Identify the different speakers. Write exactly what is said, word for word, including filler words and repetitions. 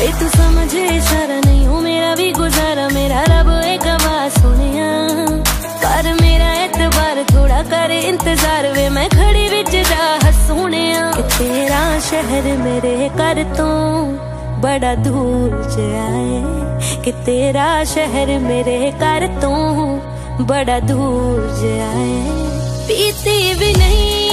Speaker 1: वे तू समझे इशारा नहीं हूँ मेरा भी गुजारा, मेरा रब एक आवाज सुनिया कर मेरा एतबार, थोड़ा कर इंतजार वे मैं खड़ी विच राह सुनिया। कि तेरा शहर मेरे घर तो बड़ा दूर जाए, कि तेरा शहर मेरे घर तो बड़ा दूर जाए। पीती भी नहीं